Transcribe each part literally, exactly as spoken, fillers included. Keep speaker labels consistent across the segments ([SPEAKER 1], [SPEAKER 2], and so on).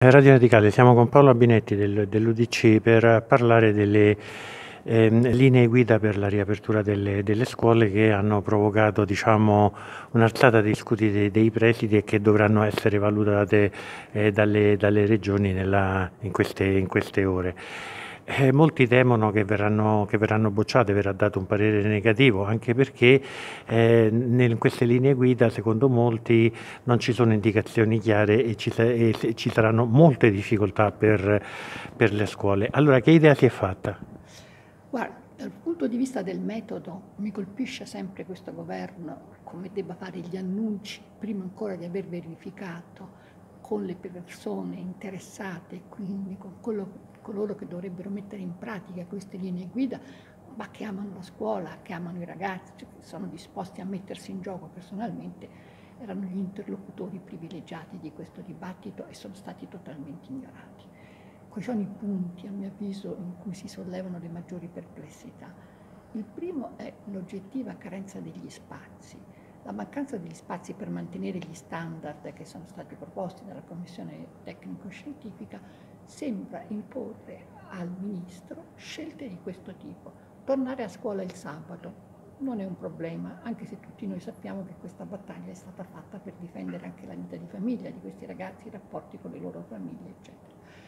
[SPEAKER 1] Radio Radicale, siamo con Paolo Abinetti del, dell'U D C per parlare delle ehm, linee guida per la riapertura delle, delle scuole che hanno provocato, diciamo, un'alzata dei scudi dei, dei presidi e che dovranno essere valutate eh, dalle, dalle regioni nella, in, queste, in queste ore. Eh, molti temono che verranno, che verranno bocciate, verrà dato un parere negativo, anche perché eh, in queste linee guida, secondo molti, non ci sono indicazioni chiare e ci, e ci saranno molte difficoltà per, per le scuole. Allora, che idea si è fatta?
[SPEAKER 2] Guarda, dal punto di vista del metodo mi colpisce sempre questo governo come debba fare gli annunci prima ancora di aver verificato con le persone interessate, quindi con quello, coloro che dovrebbero mettere in pratica queste linee guida, ma che amano la scuola, che amano i ragazzi, cioè che sono disposti a mettersi in gioco personalmente, erano gli interlocutori privilegiati di questo dibattito e sono stati totalmente ignorati. Quali sono i punti, a mio avviso, in cui si sollevano le maggiori perplessità? Il primo è l'oggettiva carenza degli spazi. La mancanza degli spazi per mantenere gli standard che sono stati proposti dalla Commissione tecnico-scientifica sembra imporre al Ministro scelte di questo tipo. Tornare a scuola il sabato non è un problema, anche se tutti noi sappiamo che questa battaglia è stata fatta per difendere anche la vita di famiglia di questi ragazzi, i rapporti con le loro famiglie, eccetera.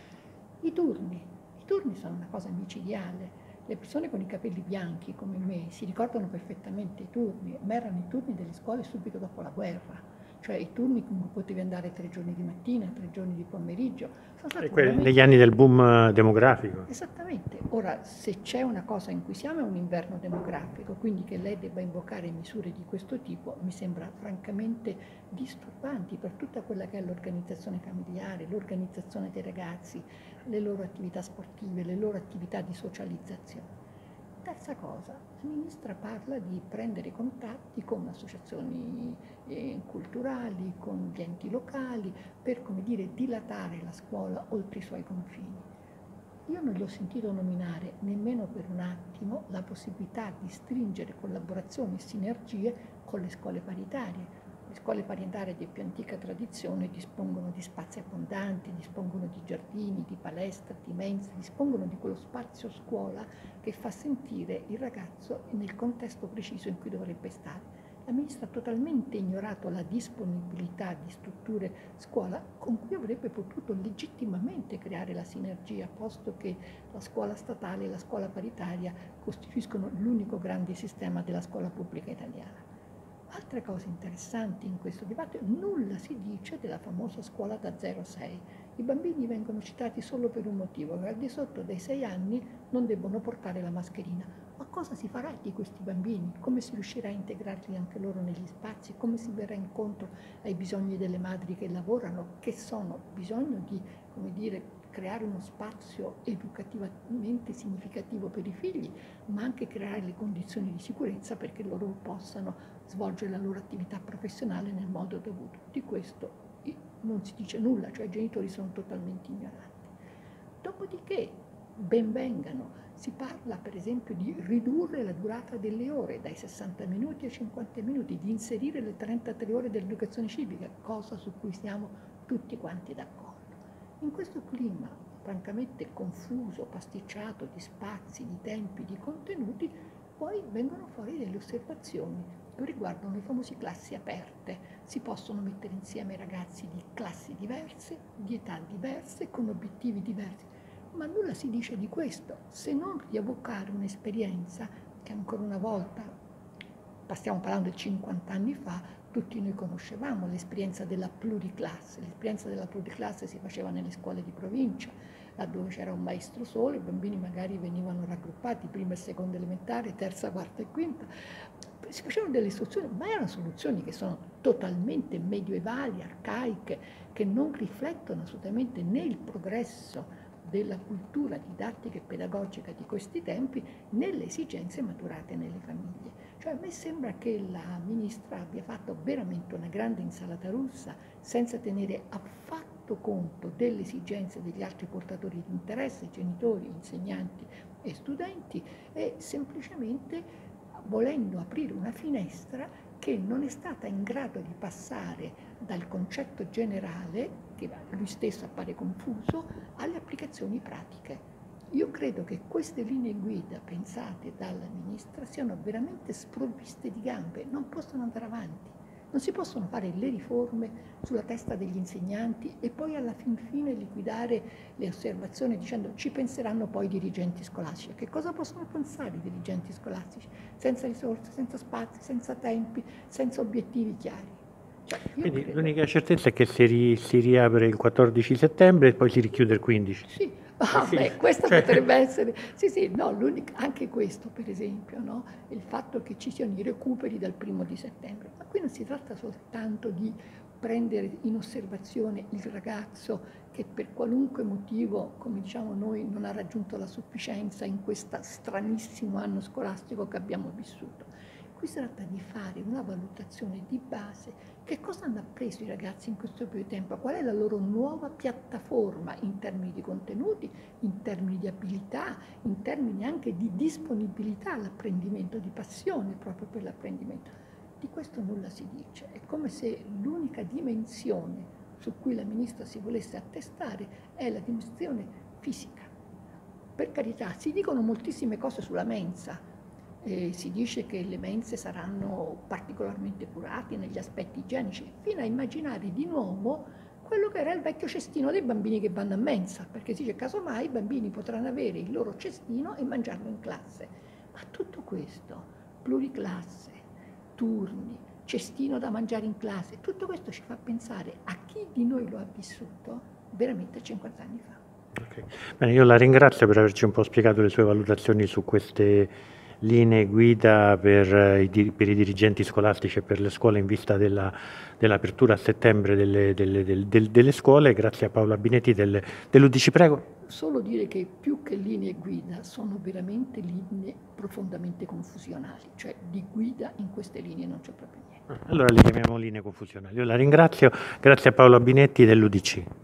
[SPEAKER 2] I turni, i turni sono una cosa micidiale. Le persone con i capelli bianchi come me si ricordano perfettamente i turni, ma erano i turni delle scuole subito dopo la guerra, cioè i turni in cui potevi andare tre giorni di mattina, tre giorni di pomeriggio. Sono stati veramente...
[SPEAKER 1] Negli anni del boom demografico.
[SPEAKER 2] Esattamente. Ora, se c'è una cosa in cui siamo è un inverno demografico, quindi che lei debba invocare misure di questo tipo mi sembra francamente disturbanti per tutta quella che è l'organizzazione familiare, l'organizzazione dei ragazzi, le loro attività sportive, le loro attività di socializzazione. Terza cosa, la ministra parla di prendere contatti con associazioni eh, culturali, con gli enti locali, per, come dire, dilatare la scuola oltre i suoi confini. Io non gli ho sentito nominare nemmeno per un attimo la possibilità di stringere collaborazioni e sinergie con le scuole paritarie. Le scuole paritarie di più antica tradizione dispongono di spazi abbondanti, dispongono di giardini, di palestre, di mense, dispongono di quello spazio scuola che fa sentire il ragazzo nel contesto preciso in cui dovrebbe stare. La ministra ha totalmente ignorato la disponibilità di strutture scuola con cui avrebbe potuto legittimamente creare la sinergia, posto che la scuola statale e la scuola paritaria costituiscono l'unico grande sistema della scuola pubblica italiana. Altre cose interessanti in questo dibattito, nulla si dice della famosa scuola da zero a sei. I bambini vengono citati solo per un motivo, che al di sotto dei sei anni non debbono portare la mascherina. Ma cosa si farà di questi bambini? Come si riuscirà a integrarli anche loro negli spazi? Come si verrà incontro ai bisogni delle madri che lavorano, che sono bisogno di, come dire, creare uno spazio educativamente significativo per i figli, ma anche creare le condizioni di sicurezza perché loro possano svolgere la loro attività professionale nel modo dovuto. Di questo non si dice nulla, cioè i genitori sono totalmente ignoranti. Dopodiché, ben vengano, si parla per esempio di ridurre la durata delle ore dai sessanta minuti ai cinquanta minuti, di inserire le trentatré ore dell'educazione civica, cosa su cui siamo tutti quanti d'accordo. In questo clima francamente confuso, pasticciato di spazi, di tempi, di contenuti, poi vengono fuori delle osservazioni che riguardano le famose classi aperte. Si possono mettere insieme ragazzi di classi diverse, di età diverse, con obiettivi diversi, ma nulla si dice di questo, se non rievocare un'esperienza che ancora una volta, stiamo parlando di cinquanta anni fa, tutti noi conoscevamo l'esperienza della pluriclasse. L'esperienza della pluriclasse si faceva nelle scuole di provincia, laddove c'era un maestro solo, i bambini magari venivano raggruppati, prima e seconda elementare, terza, quarta e quinta. Si facevano delle soluzioni, ma erano soluzioni che sono totalmente medievali, arcaiche, che non riflettono assolutamente né il progresso della cultura didattica e pedagogica di questi tempi, né le esigenze maturate nelle famiglie. Cioè a me sembra che la ministra abbia fatto veramente una grande insalata russa senza tenere affatto conto delle esigenze degli altri portatori di interesse, genitori, insegnanti e studenti, e semplicemente volendo aprire una finestra che non è stata in grado di passare dal concetto generale, che lui stesso appare confuso, alle applicazioni pratiche. Io credo che queste linee guida pensate dalla Ministra siano veramente sprovviste di gambe, non possono andare avanti. Non si possono fare le riforme sulla testa degli insegnanti e poi alla fin fine liquidare le osservazioni dicendo ci penseranno poi i dirigenti scolastici. Che cosa possono pensare i dirigenti scolastici? Senza risorse, senza spazi, senza tempi, senza obiettivi chiari. Cioè,
[SPEAKER 1] Quindi
[SPEAKER 2] credo...
[SPEAKER 1] l'unica certezza è che si, ri, si riapre il quattordici settembre e poi si richiude il quindici.
[SPEAKER 2] Sì. Ah,
[SPEAKER 1] sì.
[SPEAKER 2] beh, questo
[SPEAKER 1] cioè...
[SPEAKER 2] potrebbe essere, sì sì, no, anche questo per esempio, no? Il fatto che ci siano i recuperi dal primo di settembre, ma qui non si tratta soltanto di prendere in osservazione il ragazzo che per qualunque motivo, come diciamo noi, non ha raggiunto la sufficienza in questo stranissimo anno scolastico che abbiamo vissuto. Qui si tratta di fare una valutazione di base. Che cosa hanno appreso i ragazzi in questo periodo di tempo? Qual è la loro nuova piattaforma in termini di contenuti, in termini di abilità, in termini anche di disponibilità all'apprendimento, di passione proprio per l'apprendimento? Di questo nulla si dice. È come se l'unica dimensione su cui la Ministra si volesse attestare è la dimensione fisica. Per carità, si dicono moltissime cose sulla mensa. Eh, si dice che le mense saranno particolarmente curate negli aspetti igienici, fino a immaginare di nuovo quello che era il vecchio cestino dei bambini che vanno a mensa, perché si dice casomai i bambini potranno avere il loro cestino e mangiarlo in classe. Ma tutto questo, pluriclasse, turni, cestino da mangiare in classe, tutto questo ci fa pensare a chi di noi lo ha vissuto veramente cinquanta anni fa.
[SPEAKER 1] Okay. Bene, io la ringrazio per averci un po' spiegato le sue valutazioni su queste linee guida per i, per i dirigenti scolastici e per le scuole in vista della, dell'apertura a settembre delle, delle, delle, delle scuole. Grazie a Paola Binetti del, dell'U D C, prego.
[SPEAKER 2] Solo dire che più che linee guida sono veramente linee profondamente confusionali, cioè di guida in queste linee non c'è proprio niente.
[SPEAKER 1] Allora le chiamiamo linee confusionali. Io la ringrazio, grazie a Paola Binetti dell'U D C.